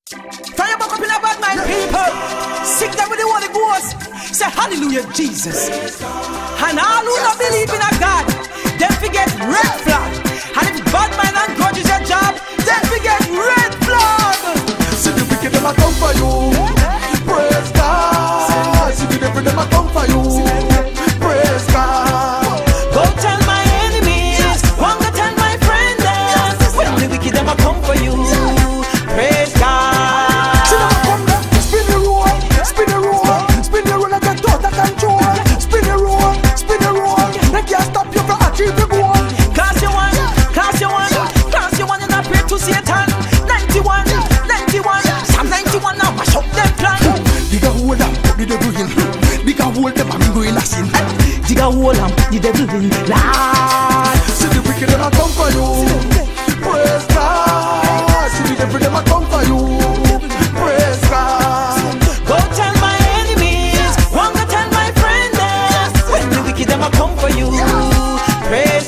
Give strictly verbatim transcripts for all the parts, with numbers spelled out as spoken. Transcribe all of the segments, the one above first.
Fire back up in a bad mind, people. Sick them with the Holy Ghost. Say hallelujah, Jesus. And all who don't believe in a God, then forget red flag. And if bad mind and grudge is your job, then forget red flag. See the wicked them a come for you. Praise God. See the devil them a come for you. Praise God. Go tell my enemies, one go tell my friends. When the wicked them a come for you. Praise God. See them a come there, spin the roll, spin the roll, spin the roll and get out of control. Spin the roll, spin the roll. They can't stop you from achieving the goal. Class you one, class you one, class you one and I pray to Satan. ninety-one, ninety-one, Psalm ninety-one now mash up them plan. Dig a hole and put the devil in. Dig a hole them and go in a sin. Dig a hole and the devil in. Lord, see the wicked them a come for you. Praise God. See the devil them a come for you. Praise God. go tell my enemies, one go tell my friends. When the wicked them a come for you. Praise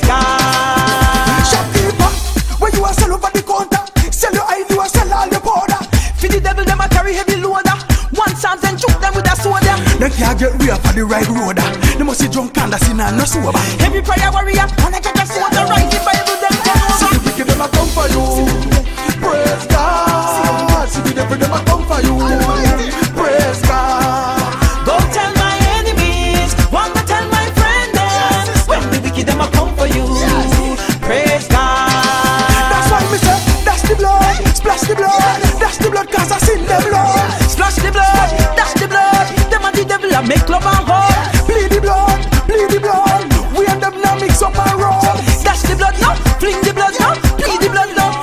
God. Shopkeeper, when you a sell over the counter, sell your ID or sell all your powder. For the devil them a carry heavy loader. One Psalms and choke them with a soda. They can't get real for the right road. They must see drunk and a sinner and no sober. Every prayer warrior, and I get a soda right the Bible them turn See over. the wicked them a come for you. Praise God. See the devil them a come for you. Praise God. Go tell my enemies, one go tell my friends. When the wicked them a come for you. Praise God. That's why me say, dash the blood, splash the blood, dash the blood 'cause I sin the blood. Splash the blood, dash the blood. Them and the devil a make love and war. Bleed the blood, bleed the blood. We and them now mix up and roll. Dash the blood now, fling the blood now, bleed the blood now.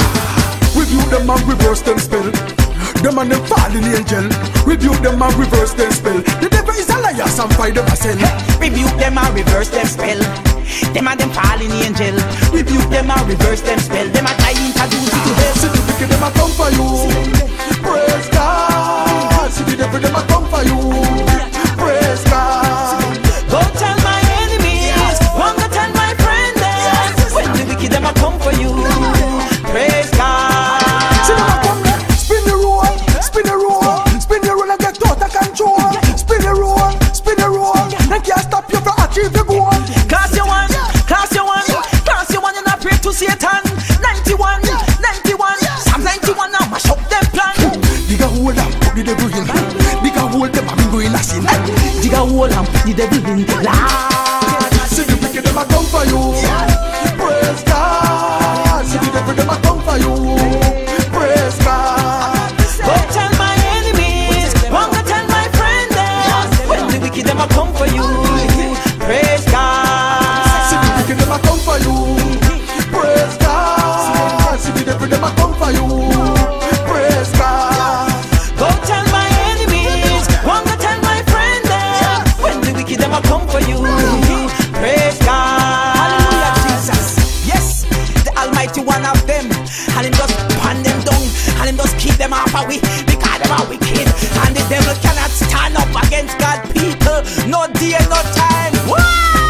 Rebuke them and reverse them spell. Them and them fallen angel. Rebuke them and reverse them spell. The devil is a liar, some fight them a sell. Rebuke them and reverse them spell. Them and them fallen angel. Rebuke them and reverse them spell. Them a try introduce you to hell. See the wicked them a come for you. Praise God. See the devil them a come for you. Praise God. Go tell my enemies, one go tell my friends. When the wicked them a come for you. Praise God. See them a come there, spin the roll, spin the roll, spin the roll and get out of control. Spin the roll, spin the roll. They can't stop you from achieving the goal. Class you one, class you one, class you one and I pray to Satan. ninety-one, ninety-one, Psalm ninety-one now mash up them plan. Dig a hole and put the devil in. Dig a hole them and go in a sin. Dig a hole and the devil in. Lord, See the wicked them a come for you. Praise God. See the devil them a come for you. Praise God. go tell my enemies, one go tell my friends. When the wicked them a come for you. Praise God. See the wicked them a come for you. Praise God. See the devil them a come for you. Praise God. Go tell my enemies, one go tell my friends. When the wicked them a come for you. Praise God. Hallelujah, Jesus. Yes, the Almighty one of them. And him just pan them down. And him just keep them off away. Because them are wicked. And the devil cannot stand up against God people. No day, no time. Woo!